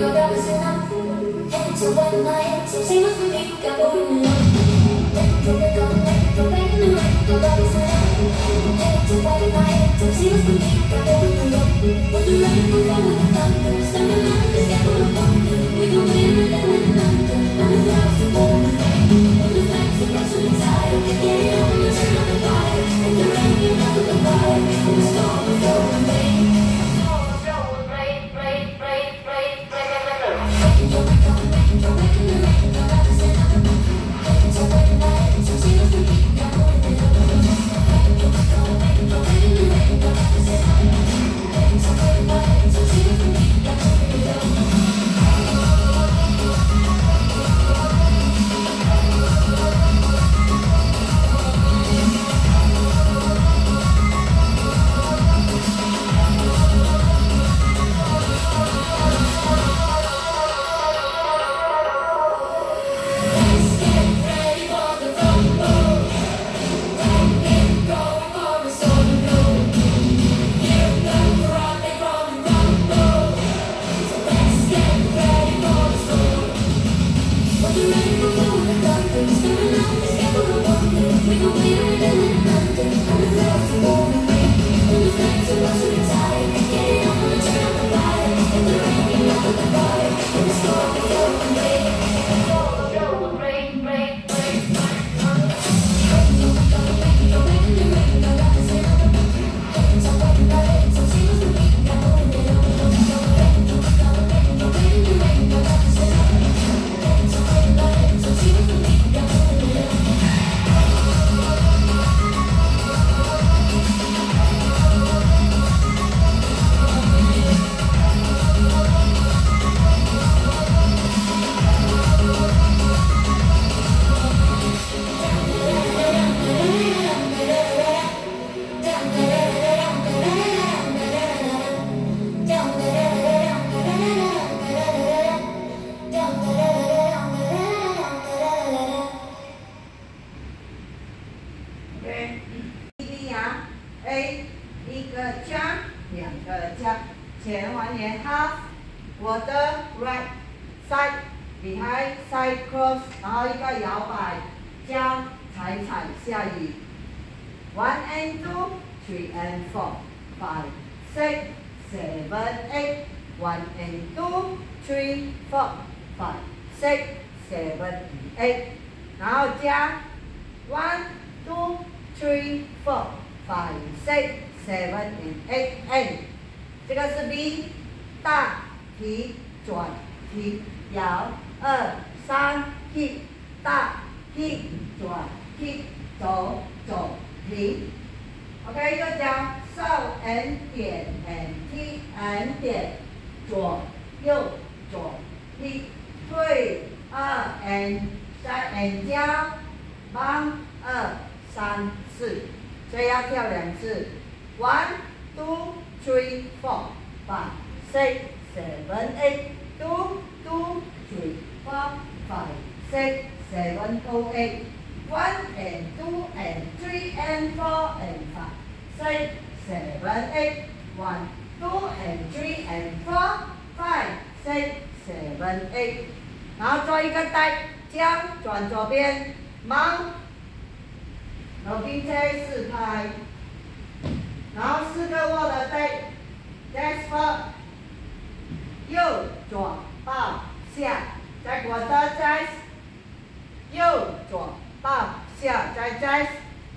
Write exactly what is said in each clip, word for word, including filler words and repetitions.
A 一个加，两个加，前还原 half， 我的 right side behind side cross， 然后一个摇摆，加踩踩下移。One and two, three and four, five, six, seven, eight. One and two, three, four, five, six, seven, eight. 然后加 one, two, three, four, five, six, seven, and eight. And 这个是 B， 大提转提摇，二三提大提转提走走提。OK， 又讲手 and 点 and 踢 and 点，左右左踢，退二 and 三 and 加，帮二三四，所以要跳两次。One, two, three, four, five, six, seven, eight. Two, two, three, four, five, six, seven, eight. One and two and three and four and five, six, seven, eight. One, two and three and four, five, six, seven, eight. 然后做一个带，将转左边，忙，然后并且四拍，然后四个握的带 ，Jasper， 右左抱下，再过的 Jas， 右左抱下，再 Jas，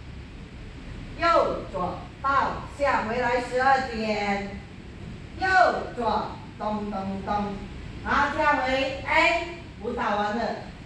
右左抱下，回来十二点，右左咚咚咚，然后跳回 A， 舞蹈完了。